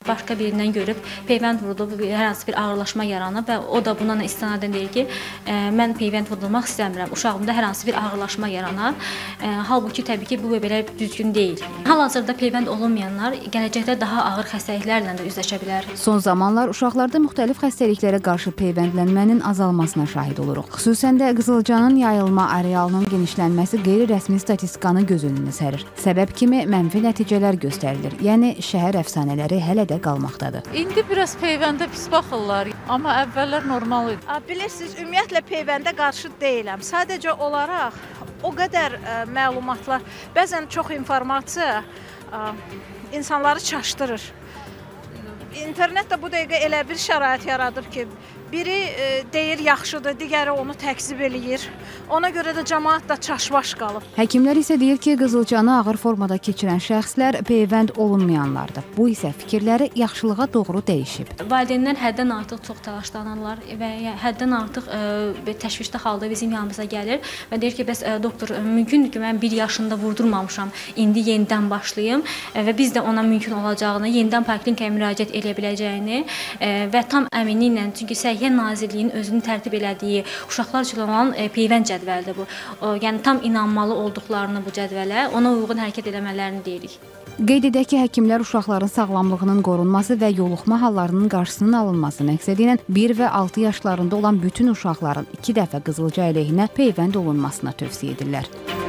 Başqa birindən görüb peyvənd vurulub, hər hansı bir ağırlaşma yaranıb və o da buna istinadən deyir ki, mən peyvənd vurulmaq istəmirəm, uşağımda hər hansı bir ağırlaşma yaranar. Halbuki təbii ki, bu belə düzgün deyil. Hal-hazırda peyvənd olunmayanlar gələcəkdə daha ağır xəstəliklərlə də üzləşə bilər. Son zamanlar uşaqlarda müxtəlif xəstəliklərə qarşı peyvəndlənmənin azalmasına şahid oluruq. Xüsusən də qızılcanın yayılma arealının genişlənməsi qeyri-rəsmi statistikanı göz önünə sərir. Səbəb kimi mənfi nəticələr göstərilir. Yəni şəhər əfsanələri hələ də qalmaqdadır. İndi biraz peyvəndə pis baxırlar, amma əvvəllər normal idi. Bilirsiniz, ümumiyyətlə peyvəndə qarşı deyiləm. Sadəcə olaraq o qədər məlumatlar, bəzən çox informasiya insanları çaşdırır. İnternet də bu dəqiqə elə bir şərait yaradır ki, biri deyir yaxşıdır, digəri onu təkzib eləyir. Ona görə də cəmaət də çaşbaş qalıb. Həkimlər isə deyir ki, qızılcanı ağır formada keçirən şəxslər peyvənd olunmayanlardır. Bu isə fikirləri yaxşılığa doğru dəyişib. Valideynlər həddən artıq çox təlaşlanırlar və həddən artıq təşvişli halda bizim yanımıza gəlir və deyir ki, bəs doktor, mümkündür ki, mən 1 yaşında vurdurmamışam, indi yenidən başlayım və biz də ona mümkün olacağını, yenidən poliklinikaya müraciət edə biləcəyini və tam əminliklə, çünki Səhiyyə Nazirliyinin özünün tərtib elədiyi uşaqlar üçün olan peyvənd cədvəlidir bu. Yəni tam inanmalı olduqlarını bu cədvələ, ona uyğun hərəkət etmələrini deyirik. Qeyd edək ki, həkimlər uşaqların sağlamlığının qorunması və yoluxma hallarının qarşısının alınması məqsədi ilə 1 və 6 yaşlarında olan bütün uşaqların 2 dəfə qızılca əleyhinə peyvənd olunmasına tövsiyə edirlər.